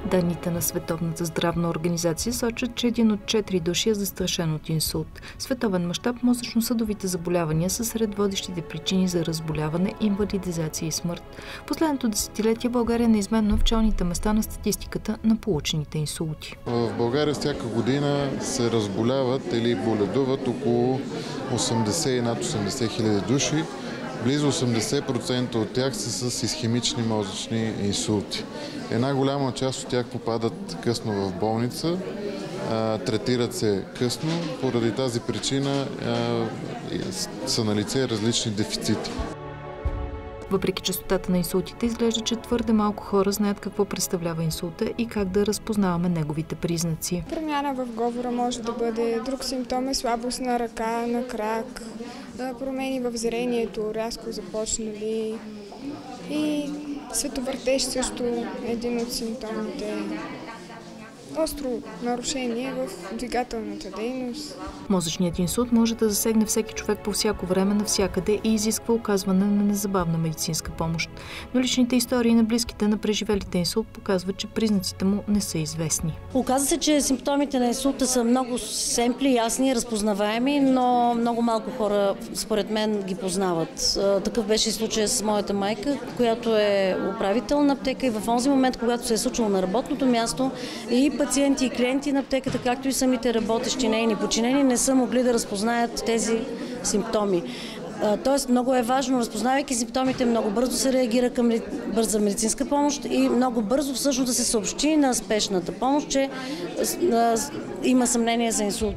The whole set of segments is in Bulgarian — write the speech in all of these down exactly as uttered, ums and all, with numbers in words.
Данните на Световната здравна организация сочат, че един от четири души е застрашен от инсулт. В световен мащаб мозъчно-съдовите заболявания са сред водещите причини за разболяване, инвалидизация и смърт. Последното десетилетие България неизменно е в челните места на статистиката на получените инсулти. В България всяка година се разболяват или боледуват около осемдесет и над осемдесет хиляди души. Близо осемдесет процента от тях са с исхемични мозъчни инсулти. Една голяма част от тях попадат късно в болница, третират се късно, поради тази причина са налице различни дефицити. Въпреки честотата на инсултите, изглежда, че твърде малко хора знаят какво представлява инсулта и как да разпознаваме неговите признаци. Промяна в говора може да бъде, друг симптом е слабост на ръка, на крак, промени в зрението, рязко започнали и световъртеж също е един от симптомите. Остро нарушение в двигателната дейност. Мозъчният инсулт може да засегне всеки човек по всяко време, навсякъде и изисква оказване на незабавна медицинска помощ. Но личните истории на близките на преживелите инсулт показват, че признаците му не са известни. Оказва се, че симптомите на инсулта са много семпли, ясни, разпознаваеми, но много малко хора, според мен, ги познават. Такъв беше и случая с моята майка, която е управител на аптека и в онзи момент, когато се е случило на работното място, и пациенти и клиенти на аптеката, както и самите работещи нейни подчинени, не са могли да разпознаят тези симптоми. Тоест много е важно, разпознавайки симптомите, много бързо се реагира към бърза медицинска помощ и много бързо всъщност да се съобщи на спешната помощ, че има съмнение за инсулт.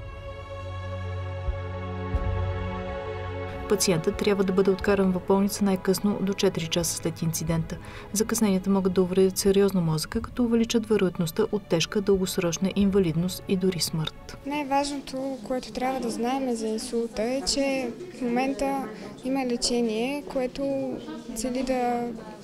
Пациентът трябва да бъде откаран в болница най-късно до четири часа след инцидента. Закъсненията могат да увредят сериозно мозъка, като увеличат вероятността от тежка дългосрочна инвалидност и дори смърт. Най-важното, което трябва да знаем за инсулта е, че в момента има лечение, което цели да,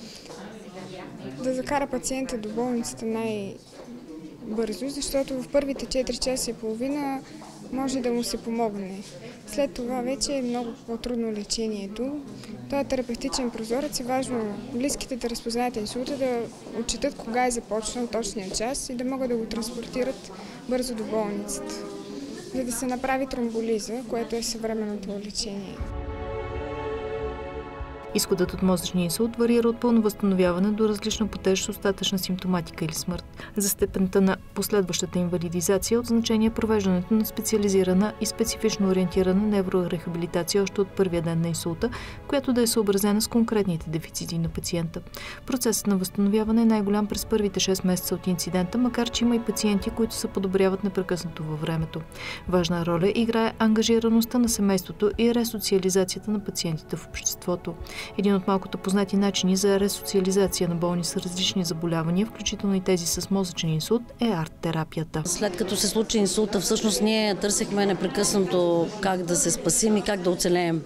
да закара пациента до болницата най-бързо, защото в първите четири часа и половина може да му се помогне. След това вече е много по-трудно лечението. Това е терапевтичен прозорец и важно близките да разпознаят инсулта, да отчитат кога е започнал точния час и да могат да го транспортират бързо до болницата, за да се направи тромболиза, което е съвременното лечение. Изходът от мозъчния инсулт варира от пълно възстановяване до различна по тежест остатъчна симптоматика или смърт. За степента на последващата инвалидизация от значение провеждането на специализирана и специфично ориентирана неврорехабилитация още от първия ден на инсулта, която да е съобразена с конкретните дефицити на пациента. Процесът на възстановяване е най-голям през първите шест месеца от инцидента, макар че има и пациенти, които се подобряват непрекъснато във времето. Важна роля играе ангажираността на семейството и ресоциализацията на пациентите в обществото. Един от малкото познати начини за ресоциализация на болни с различни заболявания, включително и тези с мозъчен инсулт, е арт-терапията. След като се случи инсулта, всъщност ние търсихме непрекъснато как да се спасим и как да оцелеем.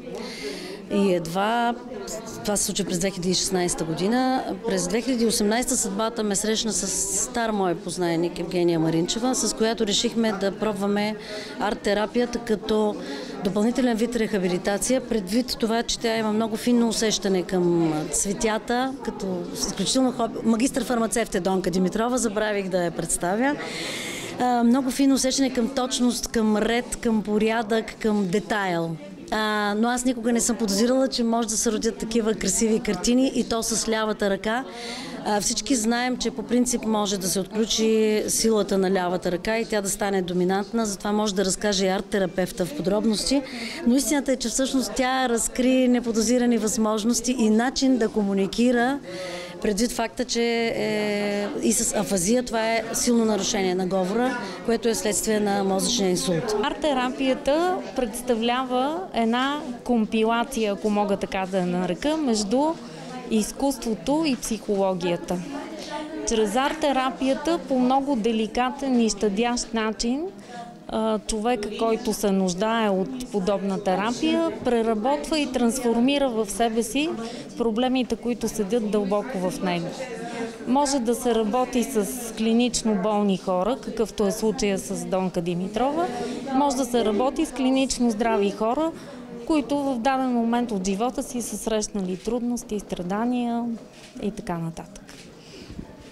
И едва, това се случи през две хиляди и шестнадесета година, през две хиляди и осемнадесета съдбата ме срещна с стар мой познайник Евгения Маринчева, с която решихме да пробваме арт-терапията като допълнителен вид рехабилитация, предвид това, че тя има много финно усещане към цветята, като изключително хоби. Магистър-фармацевт е Донка Димитрова, забравих да я представя. Много финно усещане към точност, към ред, към порядък, към детайл. А, но аз никога не съм подозирала, че може да се родят такива красиви картини и то с лявата ръка. А, всички знаем, че по принцип може да се отключи силата на лявата ръка и тя да стане доминантна, затова може да разкаже и арт-терапевта в подробности. Но истината е, че всъщност тя разкри неподозирани възможности и начин да комуникира, предвид факта, че е, и с афазия това е силно нарушение на говора, което е следствие на мозъчния инсулт. Арт-терапията представлява една компилация, ако мога така да нарека, между изкуството и психологията. Чрез арт-терапията по много деликатен и щадящ начин човека, който се нуждае от подобна терапия, преработва и трансформира в себе си проблемите, които седят дълбоко в него. Може да се работи с клинично болни хора, какъвто е случая с Донка Димитрова. Може да се работи с клинично здрави хора, които в даден момент от живота си са срещнали трудности, страдания и така нататък.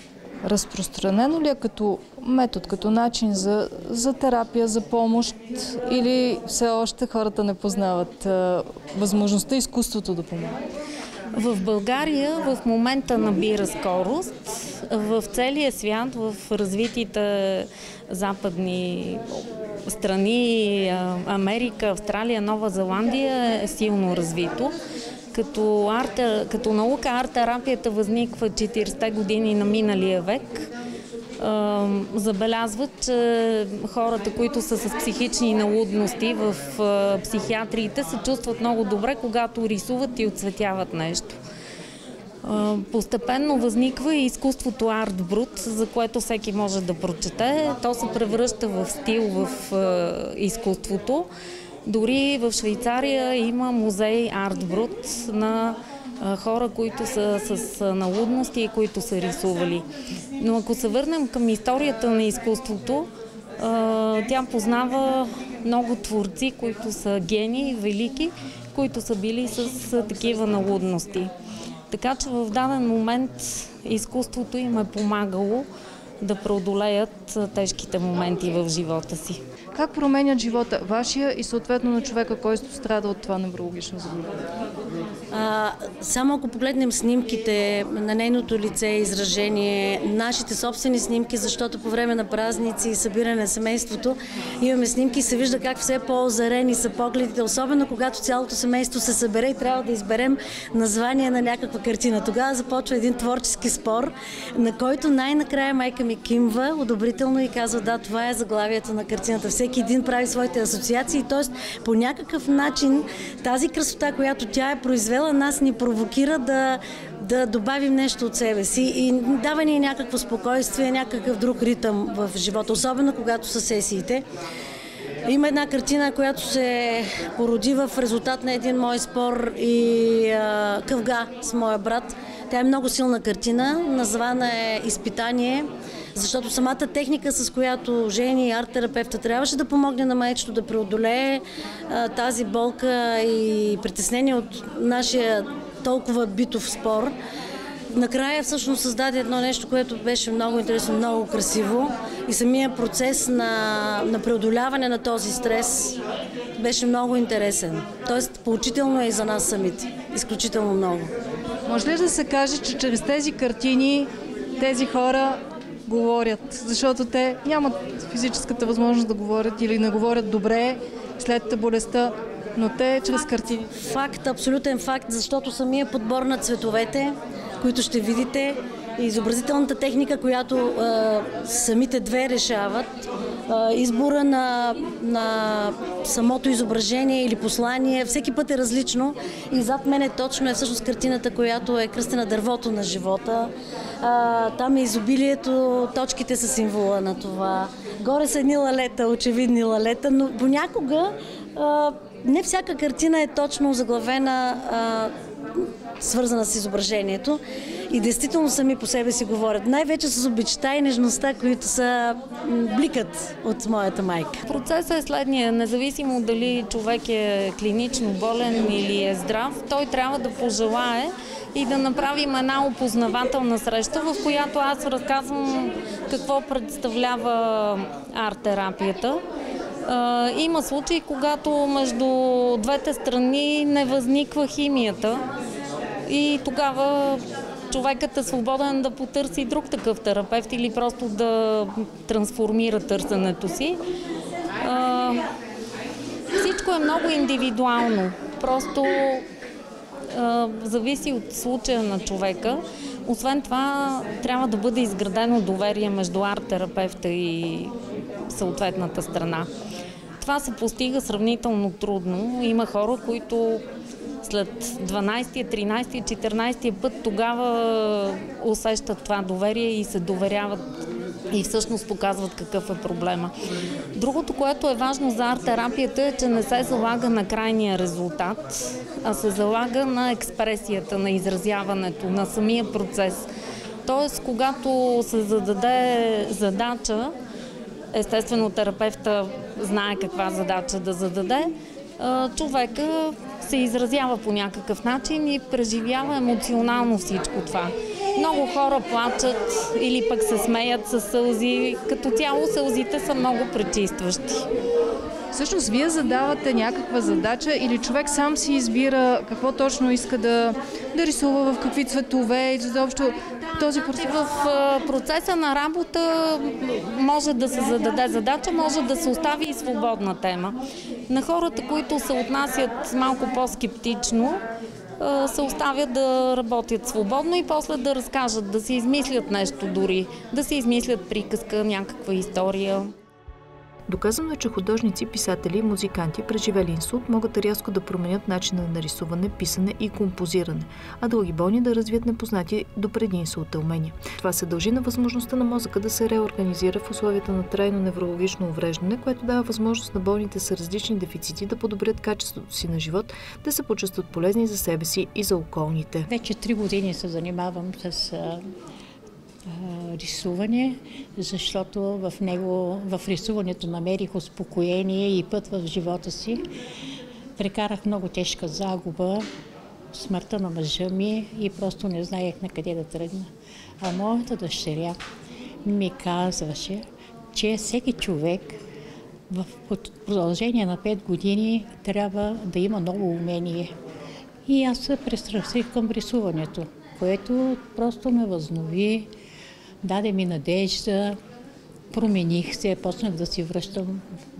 Разпространено ли е като метод, като начин за, за терапия, за помощ, или все още хората не познават а, възможността, изкуството да помага? В България в момента набира скорост. В целия свят, в развитите западни страни, Америка, Австралия, Нова Зеландия е силно развито. Като, арт, като наука арт-терапията възниква четиридесетте години на миналия век. Забелязват, че хората, които са с психични налудности в психиатриите, се чувстват много добре, когато рисуват и оцветяват нещо. Постепенно възниква и изкуството арт-брут, за което всеки може да прочете. То се превръща в стил в изкуството. Дори в Швейцария има музей арт-брут на хора, които са с налудности и които са рисували. Но ако се върнем към историята на изкуството, тя познава много творци, които са гении, велики, които са били с такива налудности. Така че в даден момент изкуството им е помагало да преодолеят тежките моменти в живота си. Как променят живота вашия и съответно на човека, който страда от това неврологично заболяване? А, само ако погледнем снимките на нейното лице, изражение, нашите собствени снимки, защото по време на празници и събиране на семейството имаме снимки и се вижда как все по-озарени са погледите, особено когато цялото семейство се събере и трябва да изберем название на някаква картина. Тогава започва един творчески спор, на който най-накрая майка ми кимва одобрително и казва: да, това е заглавието на картината. Всеки един прави своите асоциации, т.е. по някакъв начин тази красота, която тя е произвела, нас ни провокира да, да добавим нещо от себе си и дава ни някакво спокойствие, някакъв друг ритъм в живота, особено когато са сесиите. Има една картина, която се породи в резултат на един мой спор и а, къвга с моя брат. Тя е много силна картина, названа е "Изпитание", защото самата техника, с която Жени, арт-терапевта, трябваше да помогне на майчето да преодолее а, тази болка и притеснение от нашия толкова битов спор, накрая всъщност създаде едно нещо, което беше много интересно, много красиво, и самия процес на, на преодоляване на този стрес беше много интересен. Тоест, поучително е и за нас самите. Изключително много. Може ли да се каже, че чрез тези картини тези хора говорят, защото те нямат физическата възможност да говорят или не говорят добре след болестта, но те чрез картини? Факт, абсолютен факт, защото самия подбор на цветовете, които ще видите, и изобразителната техника, която а, самите две решават, а, избора на, на самото изображение или послание, всеки път е различно, и зад мен е точно е всъщност картината, която е кръстена "Дървото на живота". А, там е изобилието, точките са символа на това. Горе са едни лалета, очевидни лалета, но понякога а, не всяка картина е точно заглавена, а, свързана с изображението, и действително сами по себе си говорят. Най-вече с обичта и нежността, които са бликат от моята майка. Процесът е следния. Независимо дали човек е клинично болен или е здрав, той трябва да пожелае и да направим една опознавателна среща, в която аз разказвам какво представлява арт-терапията. Има случаи, когато между двете страни не възниква химията, и тогава човекът е свободен да потърси друг такъв терапевт или просто да трансформира търсенето си. А, всичко е много индивидуално. Просто а, зависи от случая на човека. Освен това, трябва да бъде изградено доверие между арт-терапевта и съответната страна. Това се постига сравнително трудно. Има хора, които след дванайсетия, тринайсетия, четиринайсетия път тогава усещат това доверие и се доверяват и всъщност показват какъв е проблема. Другото, което е важно за арт-терапията, е, че не се залага на крайния резултат, а се залага на експресията, на изразяването, на самия процес. Тоест, когато се зададе задача, естествено терапевта знае каква задача да зададе, човека се изразява по някакъв начин и преживява емоционално всичко това. Много хора плачат или пък се смеят със сълзи. Като цяло сълзите са много пречистващи. Всъщност, вие задавате някаква задача или човек сам си избира какво точно иска да, да рисува, в какви цветове и изобщо този процес? В процеса на работа може да се зададе задача, може да се остави и свободна тема. На хората, които се отнасят малко по-скептично, се оставят да работят свободно и после да разкажат, да си измислят нещо дори, да си измислят приказка, някаква история. Доказано е, че художници, писатели и музиканти, преживели инсулт, могат рязко да променят начина на нарисуване, писане и композиране, а други болни да развият непознати допреди инсулта умения. Това се дължи на възможността на мозъка да се реорганизира в условията на трайно неврологично увреждане, което дава възможност на болните с различни дефицити да подобрят качеството си на живот, да се почувстват полезни за себе си и за околните. Вече три години се занимавам с рисуване, защото в него, в рисуването намерих успокоение и път в живота си. Прекарах много тежка загуба, смъртта на мъжа ми и просто не знаех на къде да тръгна. А моята дъщеря ми казваше, че всеки човек в продължение на пет години трябва да има ново умение. И аз се пристрастих към рисуването, което просто ме възнови, даде ми надежда, промених се, почнах да си връщам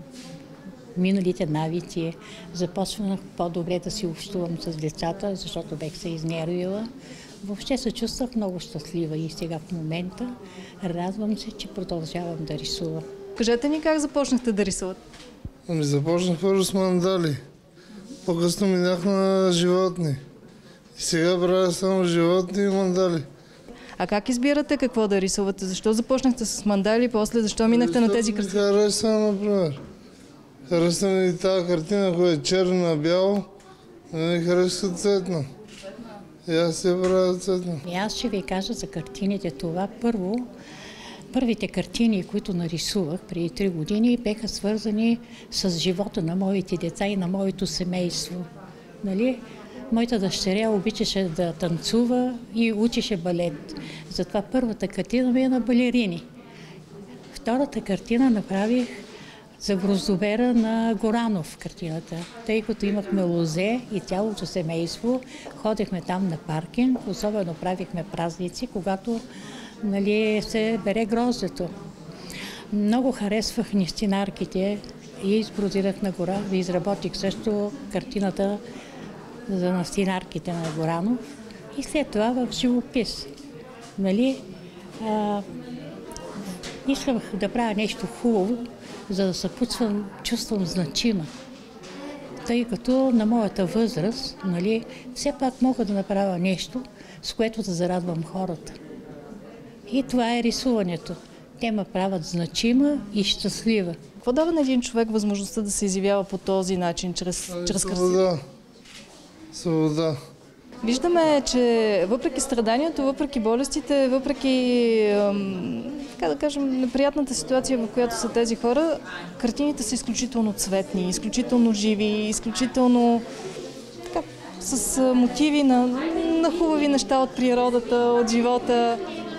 миналите навици, започнах по-добре да си общувам с децата, защото бех се изнервила. Въобще се чувствах много щастлива и сега в момента радвам се, че продължавам да рисувам. Кажете ни как започнахте да рисувате? Ами започнах първо с мандали, по-късно минах на животни. И сега правя само животни и мандали. А как избирате какво да рисувате? Защо започнахте с мандали, после защо минахте на тези картини? Харесва, например. Харесва ми и тази картина, която е черно-бяло, не ми харесва цветно. И аз се правя цветно. И аз ще ви кажа за картините това. Първо, първите картини, които нарисувах преди три години, бяха свързани с живота на моите деца и на моето семейство. Нали? Моята дъщеря обичаше да танцува и учеше балет. Затова първата картина ми е на балерини. Втората картина направих за гроздовера на Горанов картината, тъй като имахме лозе и цялото семейство. Ходихме там на паркинг, особено правихме празници, когато нали, се бере гроздето. Много харесвах нестинарките и избродирах на гора. Изработих също картината за настинарките на Горанов и след това в живопис. Нали, а, исках да правя нещо хубаво, за да се почувствам, чувствам значима. Тъй като на моята възраст, нали, все пак мога да направя нещо, с което да зарадвам хората. И това е рисуването. Те ме правят значима и щастлива. Какво дава на един човек възможността да се изявява по този начин, чрез, чрез Свобода. Свобода. Виждаме, че въпреки страданието, въпреки болестите, въпреки така да кажем, неприятната ситуация, в която са тези хора, картините са изключително цветни, изключително живи, изключително така, с мотиви на, на хубави неща от природата, от живота.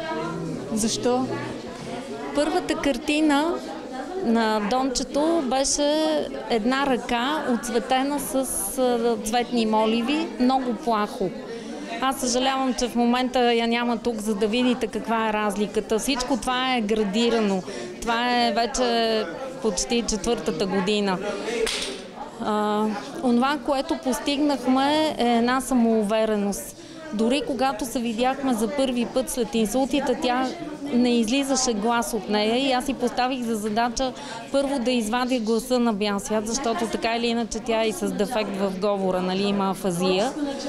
Защо? Първата картина на Дончето беше една ръка, отцветена с цветни моливи, много плахо. Аз съжалявам, че в момента я няма тук, за да видите каква е разликата. Всичко това е градирано. Това е вече почти четвъртата година. А, онова, което постигнахме, е една самоувереност. Дори когато се видяхме за първи път след инсултите, тя не излизаше глас от нея и аз си поставих за задача първо да извадя гласа на бял свят, защото така или иначе тя е и с дефект в говора, нали, има афазия.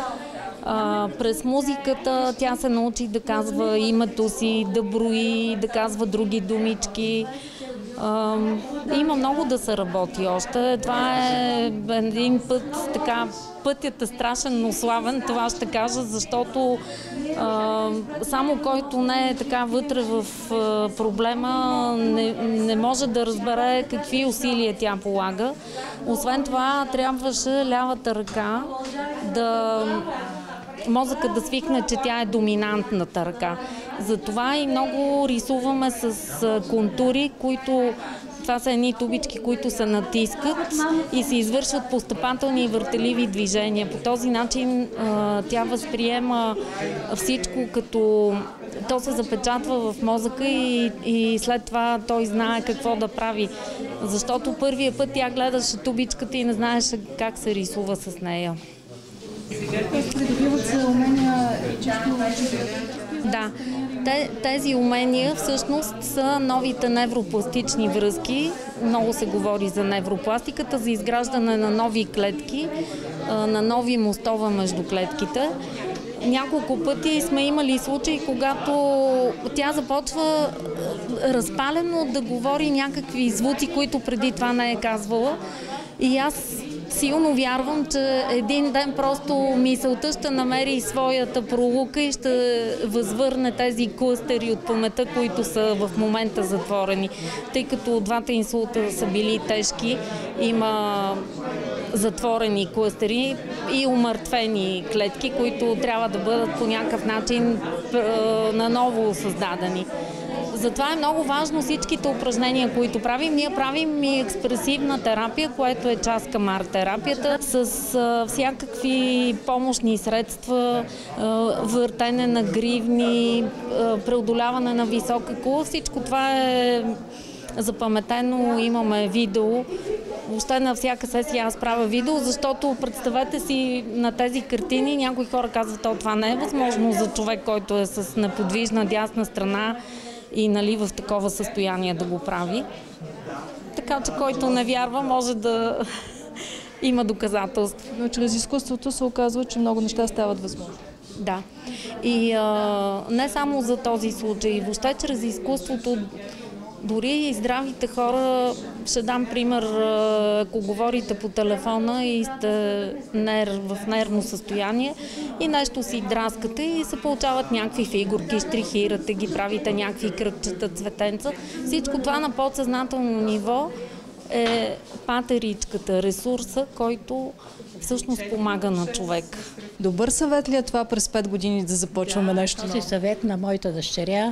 А, през музиката тя се научи да казва името си, да брои, да казва други думички. А, има много да се работи още. Това е един път, така, пътят е страшен, но славен, това ще кажа, защото а, само който не е така вътре в а, проблема, не, не може да разбере какви усилия тя полага. Освен това, трябваше лявата ръка да мозъкът да свикне, че тя е доминантната ръка. Затова и много рисуваме с контури, които това са едни тубички, които се натискат и се извършват постъпателни и въртеливи движения. По този начин тя възприема всичко като... То се запечатва в мозъка и, и след това той знае какво да прави. Защото първия път тя гледаше тубичката и не знаеше как се рисува с нея. Придобиват се умения и чисто... Да, тези умения всъщност са новите невропластични връзки. Много се говори за невропластиката, за изграждане на нови клетки, на нови мостове между клетките. Няколко пъти сме имали случаи, когато тя започва разпалено да говори някакви звуци, които преди това не е казвала. И аз силно вярвам, че един ден просто мисълта ще намери своята пролука и ще възвърне тези клъстери от паметта, които са в момента затворени. Тъй като двата инсулта са били тежки, има затворени клъстери и умъртвени клетки, които трябва да бъдат по някакъв начин наново създадени. Затова е много важно всичките упражнения, които правим. Ние правим и експресивна терапия, което е част към арт-терапията, с а, всякакви помощни средства, а, въртене на гривни, а, преодоляване на висока кула. Всичко това е запаметено, имаме видео. Въобще на всяка сесия аз правя видео, защото представете си на тези картини, някои хора казват, това не е възможно за човек, който е с неподвижна дясна страна и нали, в такова състояние да го прави. Така че който не вярва, може да има доказателства. Но чрез изкуството се оказва, че много неща стават възможни. Да. И а, не само за този случай, въобще чрез изкуството, дори и здравите хора, ще дам пример, ако говорите по телефона и сте нер, в нервно състояние и нещо си драскате и се получават някакви фигурки, штрихирате ги, правите някакви кръгчета, цветенца. Всичко това на подсъзнателно ниво е патеричката, ресурса, който всъщност помага на човек. Добър съвет ли е това през пет години да започваме нещо ново? Този съвет на моята дъщеря,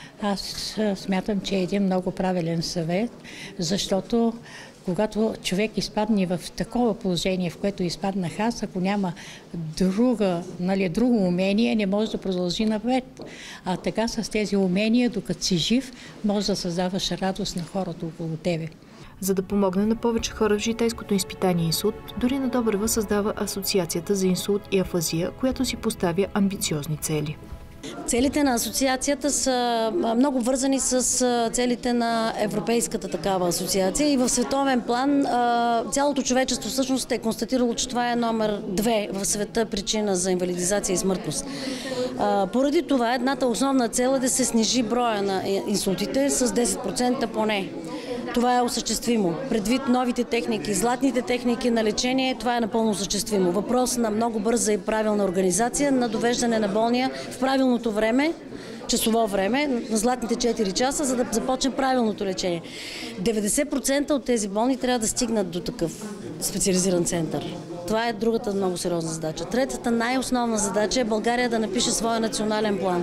аз смятам, че е един много правилен съвет, защото когато човек изпадне в такова положение, в което изпаднах аз, ако няма друга, нали, друго умение, не може да продължи напред. А така с тези умения, докато си жив, може да създаваш радост на хората около тебе. За да помогне на повече хора в житейското изпитание инсулт, Дорина Добрева създава Асоциацията за инсулт и афазия, която си поставя амбициозни цели. Целите на асоциацията са много вързани с целите на Европейската такава асоциация и в световен план цялото човечество всъщност е констатирало, че това е номер две в света причина за инвалидизация и смъртност. Поради това едната основна цел е да се снижи броя на инсултите с десет процента поне. Това е осъществимо. Предвид новите техники, златните техники на лечение, това е напълно осъществимо. Въпрос на много бърза и правилна организация, на довеждане на болния в правилното време, часово време, на златните четири часа, за да започне правилното лечение. деветдесет процента от тези болни трябва да стигнат до такъв специализиран център. Това е другата много сериозна задача. Третата най-основна задача е България да напише своя национален план.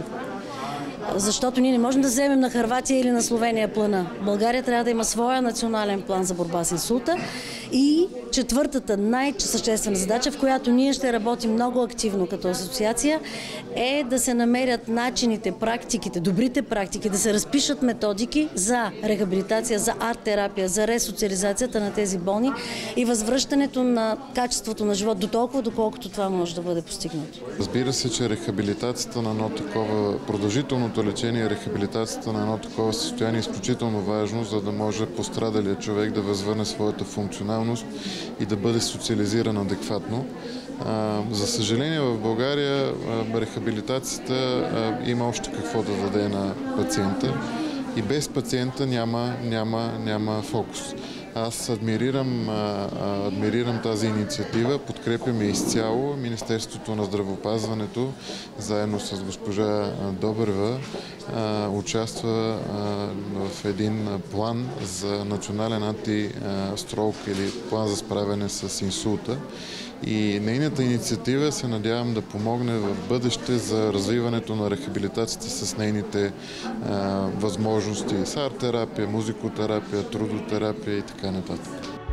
Защото ние не можем да вземем на Хърватия или на Словения плана. България трябва да има своя национален план за борба с инсулта. И четвъртата най-съществена задача, в която ние ще работим много активно като асоциация, е да се намерят начините, практиките, добрите практики, да се разпишат методики за рехабилитация, за арт-терапия, за ресоциализацията на тези болни и възвръщането на качеството на живот до толкова, доколкото това може да бъде постигнато. Разбира се, че рехабилитацията на едно такова, продължителното лечение, рехабилитацията на едно такова състояние е изключително важно, за да може пострадалият човек да възвърне своята функционалност и да бъде социализиран адекватно. За съжаление в България рехабилитацията има още какво да даде на пациента и без пациента няма, няма, няма фокус. Аз адмирирам, адмирирам тази инициатива, подкрепяме изцяло. Министерството на здравеопазването, заедно с госпожа Добрева, участва в един план за национален антистрок или план за справяне с инсулта. И нейната инициатива се надявам да помогне в бъдеще за развиването на рехабилитацията с нейните а, възможности. С арт-терапия, музикотерапия, трудотерапия и така нататък.